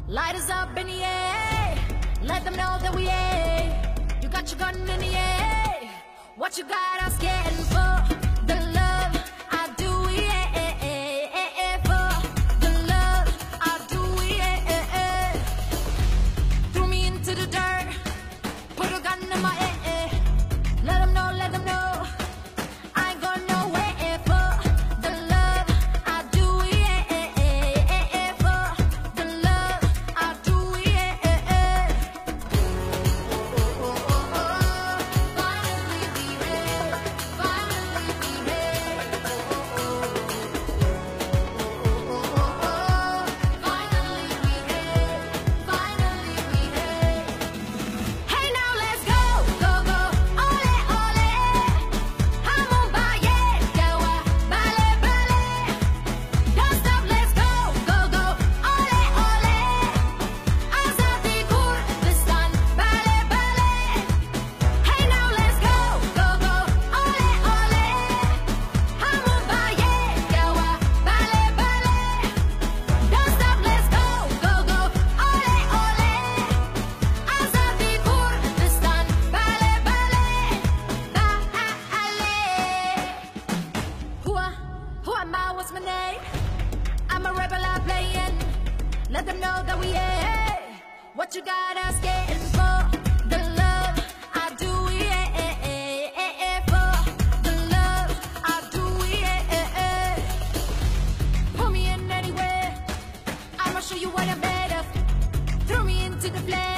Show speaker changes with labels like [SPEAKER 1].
[SPEAKER 1] Light us up in the air. Let them know that we air. You got your gun in the air. What you got us getting for? The love I do, yeah. For the love I do, yeah. Threw me into the dirt. Put a gun in my head. Let them know, let them know. I ain't going nowhere for the love I do, yeah. For the love I do, yeah. Finally we here, finally we here. Finally we here, finally we here. Hey now let's go, go, go, ole, ole. 한번 봐야 겨와, ballet, ballet. Don't stop, let's go, go, go, ole, ole. 아사디 쿠르디스탄, ballet, ballet. Hey now let's go, go, go, ole, ole. 한번 봐야 겨와, ballet, ballet. Don't stop, let's go, go, go, ole, ole. 아사디 쿠르디스탄, ballet, ballet. Who am I? What's my name? I'm a rebel out playing. Let them know that we yeah. What you got us getting for? The love I do, yeah. For the love I do, yeah. Pull me in anywhere. I'ma show you what I'm made of. Throw me into the flame.